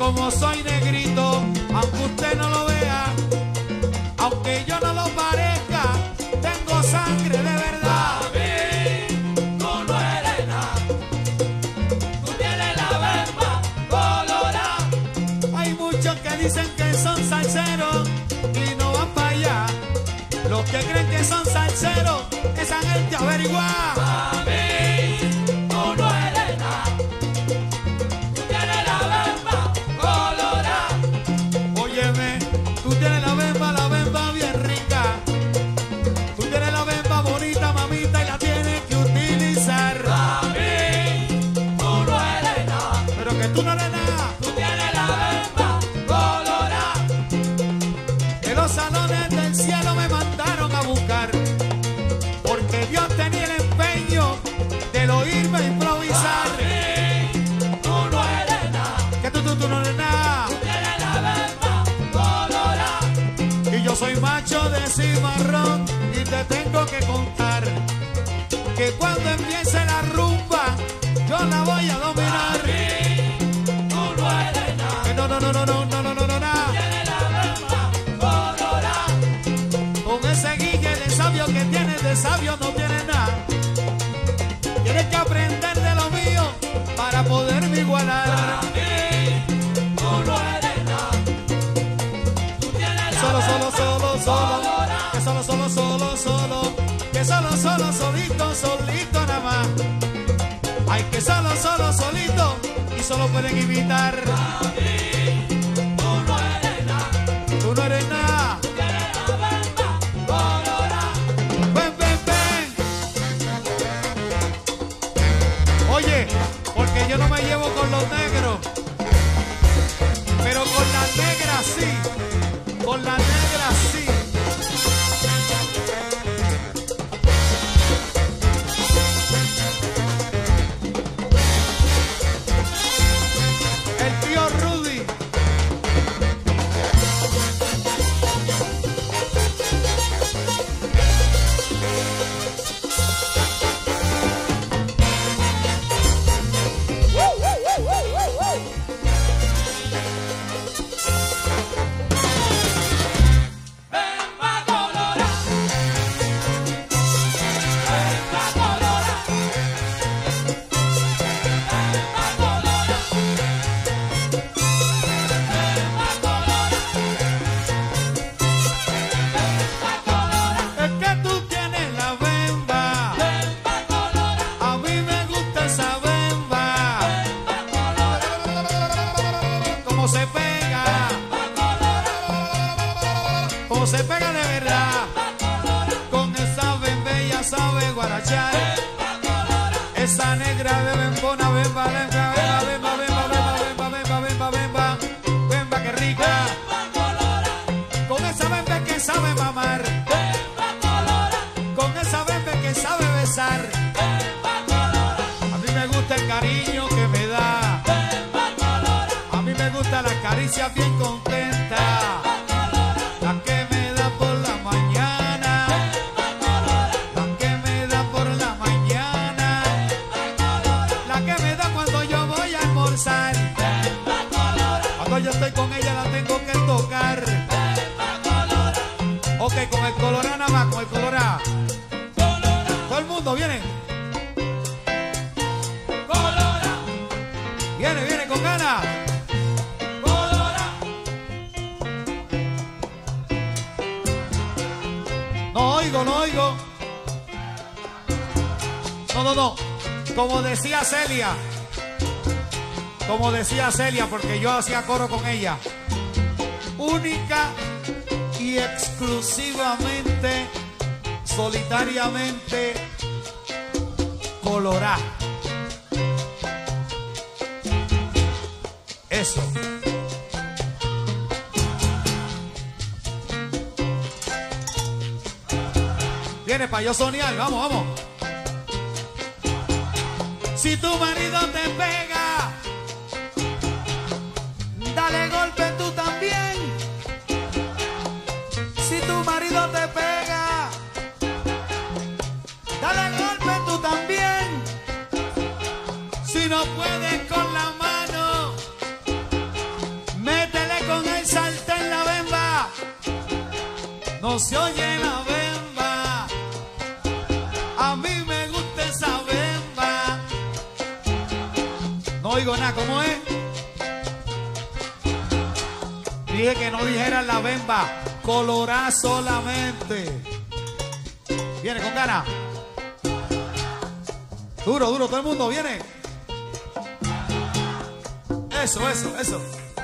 como soy negrito, aunque usted no lo vea, aunque yo no lo parezca, tengo sangre de verdad. Mami, tú no eres nada, tú tienes la bemba colorada. Hay muchos que dicen que son salseros y no van para allá. Los que creen que son salseros, esa gente averigua. Mami, tú no eres nada, tú tienes la bemba colorada. Óyeme, tú tienes la bemba bien rica. Tú tienes la bemba bonita, mamita, y la tienes que utilizar. Mami, tú no eres nada, Pero que tú no eres nada. tú tienes la bemba colorada. Que los salones del cielo me mandaron a buscar, porque Dios tenía el empeño de oírme improvisar. Mami, tú no eres nada, Que tú no eres nada. tú tienes la bemba colorada. Y yo soy macho de cimarrón y te tengo que contar que cuando empiece la rumba yo la voy a dominar. Tú no eres nada, Que no, nada. tienes la bemba colorada. Con ese guille de sabio que tienes, de sabio no tienes nada. Tienes que aprender de lo mío para poderme igualar. Tú no eres nada, tú tienes la Solo, colorada. que solo, solito nada más. Ay, que solo, solito y solo pueden imitar. Tú no eres nada, Tú no eres nada. tú tienes la bemba colorada. Ven. Oye, porque yo no me llevo con los negros, pero con las negras sí. Con las negras sí. El tío Rudy. Bemba colorada, bemba colorada, bemba colorada, bemba colorada, bemba colorada, Es que tú tienes la bemba. bemba colorada, A mí me gusta esa bemba. bemba colorada, Como se pega. Como se pega de verdad. Con esa bemba ella sabe guarachar. Esa negra de bembona, bemba, que rica. Con esa bemba que sabe mamar. Con esa bemba que sabe besar. A mí me gusta el cariño que me da. A mí me gusta la caricia bien contenta. La que me da por la mañana. La que me da por la mañana. La que me da cuando yo voy a almorzar. Cuando yo estoy con ella la tengo que tocar. Ok, con el colorado nada más, con el colorado. Todo el mundo viene. Viene con ganas. No oigo. No. Como decía Celia, porque yo hacía coro con ella. Única y exclusivamente, solitariamente, colorá. Eso. Viene para yo soñar, vamos. Si tu marido te pega, dale golpe tú también. Si tu marido te pega, dale golpe tú también. Si no puedes con la mano, no se oye la bemba. A mí me gusta esa bemba. No oigo nada, ¿cómo es? Dije que no dijeran la bemba, colorá solamente. Viene con ganas. Duro, duro, todo el mundo, viene. Eso, eso, eso.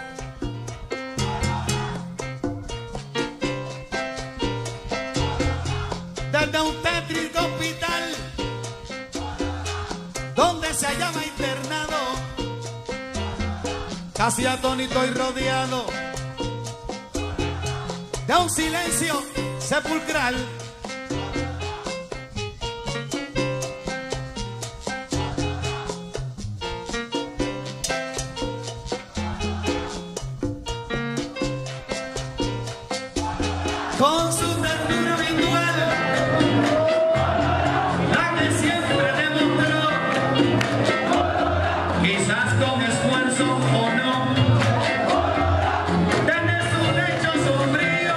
Desde un tétrico hospital donde se hallaba internado, casi atónito y rodeado de un silencio sepulcral, con su ternura habitual, la que siempre demostró, quizás con esfuerzo o no, desde su lecho sombrío,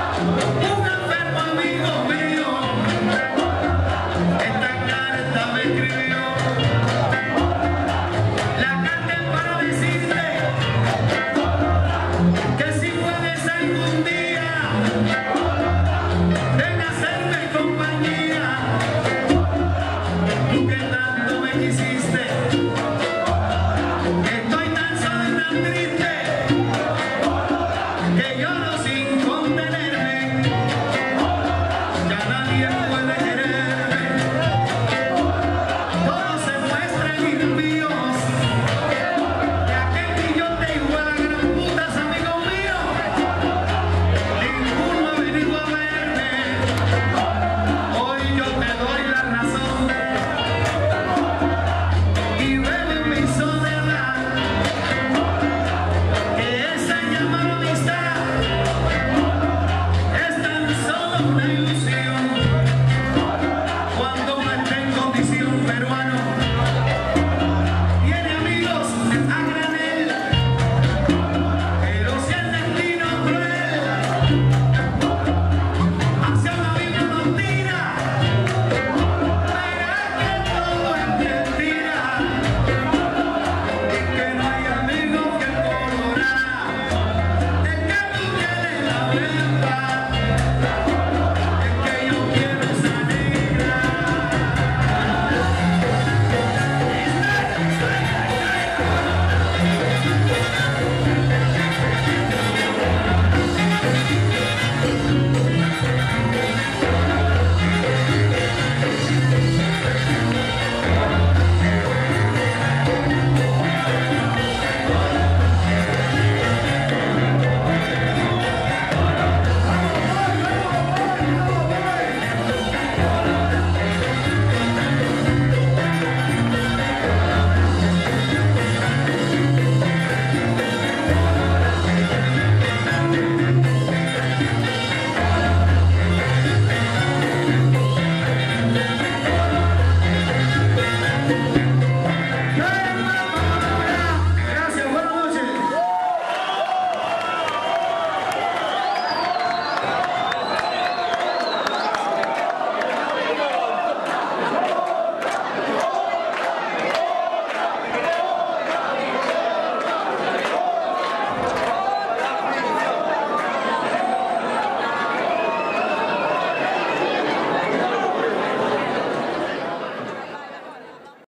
un enfermo amigo mío, esta carta me